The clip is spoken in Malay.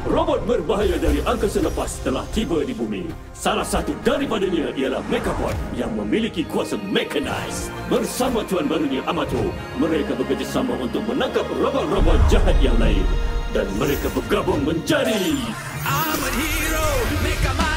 Robot berbahaya dari angkasa lepas telah tiba di bumi. Salah satu daripadanya ialah Mechapod yang memiliki kuasa mechanize. Bersama tuan barunya Amato, mereka bekerjasama untuk menangkap robot-robot jahat yang lain. Dan mereka bergabung menjadi I'm a hero, make a